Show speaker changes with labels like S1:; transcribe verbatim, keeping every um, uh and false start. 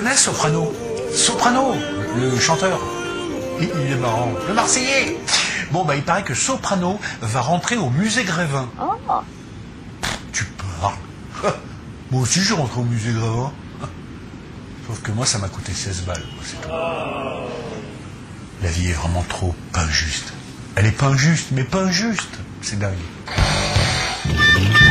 S1: connais Soprano? Soprano, le, le chanteur. Il, il est marrant. Le Marseillais. Bon, bah, il paraît que Soprano va rentrer au musée Grévin.
S2: Oh.
S1: Tu parles. Moi aussi, je suis rentré au musée Grévin. Sauf que moi, ça m'a coûté seize balles. C'est tout. La vie est vraiment trop pas injuste. Elle est pas injuste, mais pas injuste. C'est dingue.